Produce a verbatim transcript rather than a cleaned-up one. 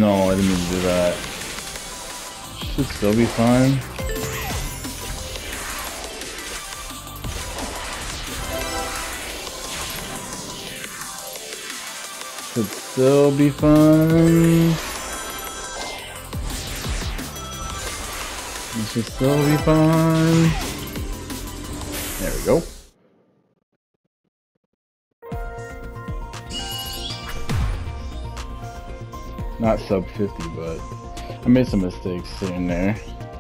No, I didn't mean to do that. Should still be fine. Should still be fine. It should still be fine. There we go. Not sub fifty, but I made some mistakes sitting there.